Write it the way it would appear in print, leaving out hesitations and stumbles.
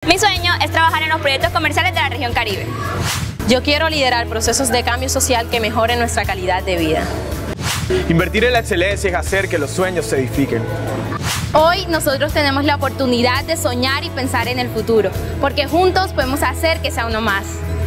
Mi sueño es trabajar en los proyectos comerciales de la región Caribe. Yo quiero liderar procesos de cambio social que mejoren nuestra calidad de vida. Invertir en la excelencia es hacer que los sueños se edifiquen. Hoy nosotros tenemos la oportunidad de soñar y pensar en el futuro, porque juntos podemos hacer que sea uno más.